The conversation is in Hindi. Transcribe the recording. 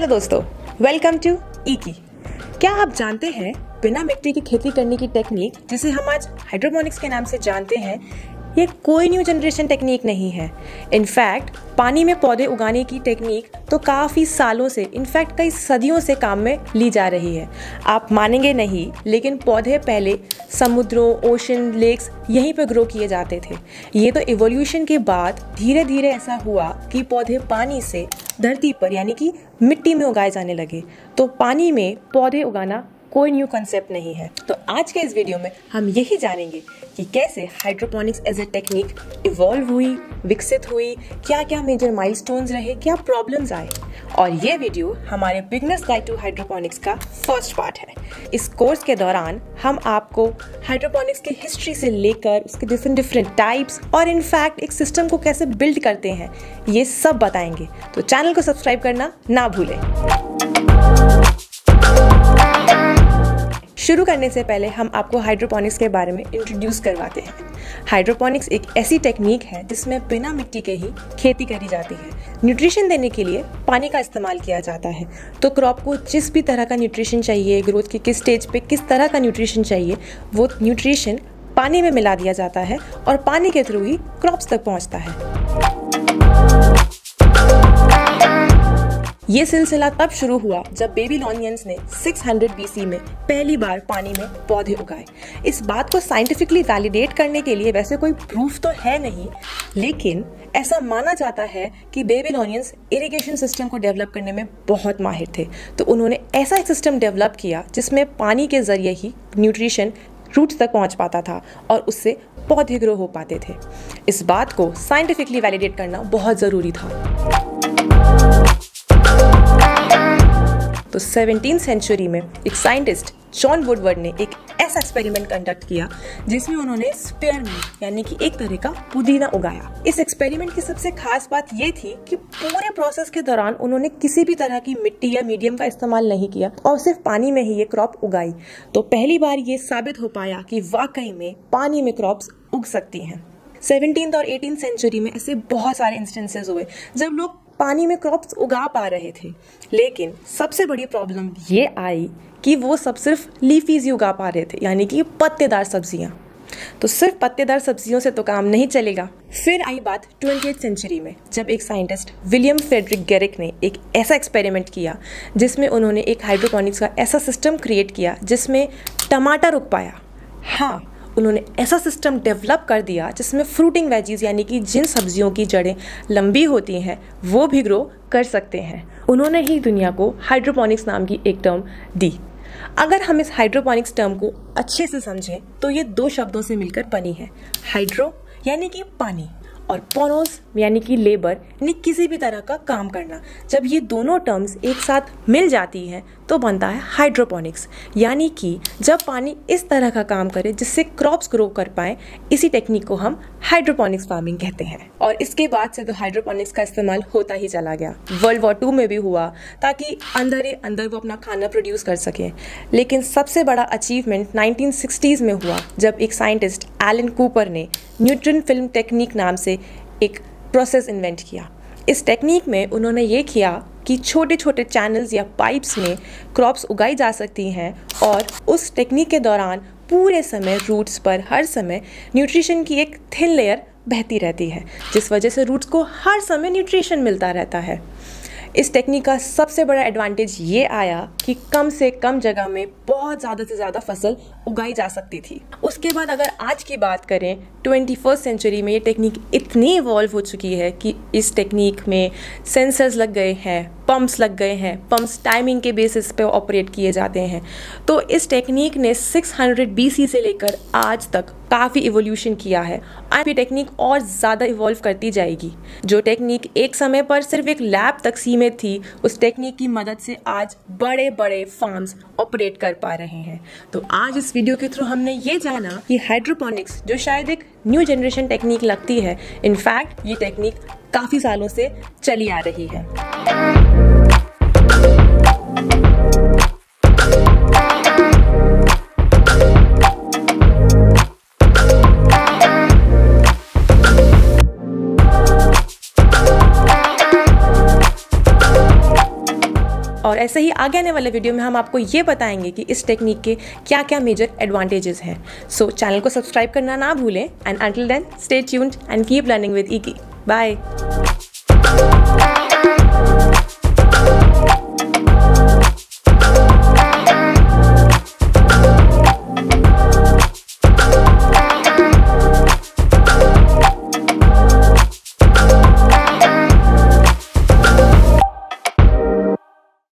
हेलो दोस्तों, वेलकम टू ईकी। क्या आप जानते हैं बिना मिट्टी की खेती करने की टेक्निक जिसे हम आज हाइड्रोपोनिक्स के नाम से जानते हैं, ये कोई न्यू जनरेशन टेक्निक नहीं है। इनफैक्ट पानी में पौधे उगाने की टेक्निक तो काफ़ी सालों से, इनफैक्ट कई सदियों से काम में ली जा रही है। आप मानेंगे नहीं, लेकिन पौधे पहले समुद्रों, ओशन, लेक्स यहीं पर ग्रो किए जाते थे। ये तो इवोल्यूशन के बाद धीरे धीरे ऐसा हुआ कि पौधे पानी से धरती पर यानी कि मिट्टी में उगाए जाने लगे। तो पानी में पौधे उगाना कोई न्यू कंसेप्ट नहीं है। तो आज के इस वीडियो में हम यही जानेंगे कि कैसे hydroponics as a technique evolve हुई, विकसित हुई, क्या क्या मेजर माइलस्टोन्स रहे, क्या प्रॉब्लम्स आए। और ये वीडियो हमारे बिगनर्स गाइड टू हाइड्रोपोनिक्स का फर्स्ट पार्ट है। इस कोर्स के दौरान हम आपको हाइड्रोपोनिक्स की हिस्ट्री से लेकर उसके डिफरेंट टाइप्स और इनफैक्ट एक सिस्टम को कैसे बिल्ड करते हैं, ये सब बताएंगे। तो चैनल को सब्सक्राइब करना ना भूलें। शुरू करने से पहले हम आपको हाइड्रोपोनिक्स के बारे में इंट्रोड्यूस करवाते हैं। हाइड्रोपोनिक्स एक ऐसी टेक्निक है जिसमें बिना मिट्टी के ही खेती करी जाती है। न्यूट्रिशन देने के लिए पानी का इस्तेमाल किया जाता है। तो क्रॉप को जिस भी तरह का न्यूट्रिशन चाहिए, ग्रोथ के किस स्टेज पे किस तरह का न्यूट्रिशन चाहिए, वो न्यूट्रिशन पानी में मिला दिया जाता है और पानी के थ्रू ही क्रॉप्स तक पहुंचता है। ये सिलसिला तब शुरू हुआ जब बेबीलोनियंस ने 600 BC में पहली बार पानी में पौधे उगाए। इस बात को साइंटिफिकली वैलिडेट करने के लिए वैसे कोई प्रूफ तो है नहीं, लेकिन ऐसा माना जाता है कि बेबीलोनियंस इरिगेशन सिस्टम को डेवलप करने में बहुत माहिर थे। तो उन्होंने ऐसा एक सिस्टम डेवलप किया जिसमें पानी के जरिए ही न्यूट्रिशन रूट्स तक पहुंच पाता था और उससे पौधे ग्रो हो पाते थे। इस बात को साइंटिफिकली वैलिडेट करना बहुत ज़रूरी था। तो 17th सेंचुरी में एक साइंटिस्ट जॉन वुडवर्ड ने एक ऐसा एक्सपेरिमेंट कंडक्ट किया जिसमें उन्होंने स्पेयरमिंट यानी कि एक तरह का पुदीना उगाया। इस एक्सपेरिमेंट की सबसे खास बात ये थी कि पूरे प्रोसेस के दौरान उन्होंने किसी भी तरह की मिट्टी या मीडियम का इस्तेमाल नहीं किया और सिर्फ पानी में ही ये क्रॉप उगाई। तो पहली बार ये साबित हो पाया कि वाकई में पानी में क्रॉप्स उग सकती हैं। 17th और 18th सेंचुरी में ऐसे बहुत सारे इंस्टेंसेस हुए जब लोग पानी में क्रॉप्स उगा पा रहे थे, लेकिन सबसे बड़ी प्रॉब्लम ये आई कि वो सब सिर्फ लीफीज ही उगा पा रहे थे, यानी कि पत्तेदार सब्जियां। तो सिर्फ पत्तेदार सब्जियों से तो काम नहीं चलेगा। फिर आई बात 20th सेंचुरी में, जब एक साइंटिस्ट विलियम फ्रेडरिक गेरिक ने एक ऐसा एक्सपेरिमेंट किया जिसमें उन्होंने एक हाइड्रोपोनिक्स का ऐसा सिस्टम क्रिएट किया जिसमें टमाटर उग पाया। हाँ, उन्होंने ऐसा सिस्टम डेवलप कर दिया जिसमें फ्रूटिंग वेजीज यानी कि जिन सब्जियों की जड़ें लंबी होती हैं वो भी ग्रो कर सकते हैं। उन्होंने ही दुनिया को हाइड्रोपोनिक्स नाम की एक टर्म दी। अगर हम इस हाइड्रोपोनिक्स टर्म को अच्छे से समझें तो ये दो शब्दों से मिलकर बनी है। हाइड्रो यानी कि पानी और पोनोस यानी कि लेबर यानी किसी भी तरह का काम करना। जब ये दोनों टर्म्स एक साथ मिल जाती हैं तो बनता है हाइड्रोपोनिक्स, यानी कि जब पानी इस तरह का काम करे जिससे क्रॉप्स ग्रो कर पाए, इसी टेक्निक को हम हाइड्रोपोनिक्स फार्मिंग कहते हैं। और इसके बाद से तो हाइड्रोपोनिक्स का इस्तेमाल होता ही चला गया। वर्ल्ड वॉर 2 में भी हुआ ताकि अंदर ही अंदर वो अपना खाना प्रोड्यूस कर सकें। लेकिन सबसे बड़ा अचीवमेंट 1960s में हुआ जब एक साइंटिस्ट एलन कूपर ने न्यूट्रन फिल्म टेक्निक नाम से एक प्रोसेस इन्वेंट किया। इस टेक्निक में उन्होंने ये किया कि छोटे छोटे चैनल्स या पाइप्स में क्रॉप्स उगाई जा सकती हैं और उस टेक्निक के दौरान पूरे समय रूट्स पर हर समय न्यूट्रिशन की एक थिन लेयर बहती रहती है, जिस वजह से रूट्स को हर समय न्यूट्रिशन मिलता रहता है। इस टेक्निक का सबसे बड़ा एडवांटेज ये आया कि कम से कम जगह में बहुत ज़्यादा से ज़्यादा फसल उगाई जा सकती थी। उसके बाद अगर आज की बात करें, 21st सेंचुरी में ये टेक्निक इतनी इवॉल्व हो चुकी है कि इस टेक्निक में सेंसर्स लग गए हैं, पंप्स लग गए हैं। पंप्स टाइमिंग के बेसिस पे ऑपरेट किए जाते हैं। तो इस टेक्निक ने 600 BC से लेकर आज तक काफ़ी इवोल्यूशन किया है। आज ये टेक्निक और ज़्यादा इवॉल्व करती जाएगी। जो टेक्निक एक समय पर सिर्फ एक लैब तक सीमित थी, उस टेक्निक की मदद से आज बड़े बड़े फार्म्स ऑपरेट कर पा रहे हैं। तो आज इस वीडियो के थ्रू हमने ये जाना कि हाइड्रोपोनिक्स जो शायद एक न्यू जनरेशन टेक्निक लगती है, इनफैक्ट ये टेक्निक काफ़ी सालों से चली आ रही है। और ऐसे ही आगे आने वाले वीडियो में हम आपको ये बताएंगे कि इस टेक्निक के क्या क्या मेजर एडवांटेजेस हैं। सो चैनल को सब्सक्राइब करना ना भूलें and until then stay tuned and keep learning with Eeki. Bye.